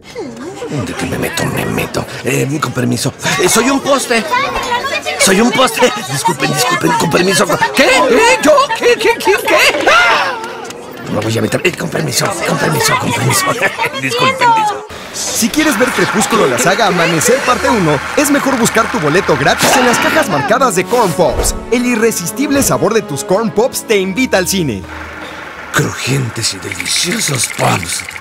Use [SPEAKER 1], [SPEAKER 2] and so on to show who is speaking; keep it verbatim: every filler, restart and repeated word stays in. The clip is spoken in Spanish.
[SPEAKER 1] ¿De qué me meto? Me meto. Eh, con permiso. Eh, soy un poste. Soy un poste. Disculpen, disculpen, con permiso. ¿Qué? ¿Eh? ¿Yo? ¿Qué? ¿Qué? ¿Qué? ¿Qué? ¡Ah! Me voy a meter. Eh, con permiso, con permiso, con permiso. Disculpen, disculpen.
[SPEAKER 2] Si quieres ver Crepúsculo, la saga Amanecer parte uno, es mejor buscar tu boleto gratis en las cajas marcadas de Corn Pops. El irresistible sabor de tus Corn Pops te invita al cine.
[SPEAKER 1] Crujientes y deliciosos Pops.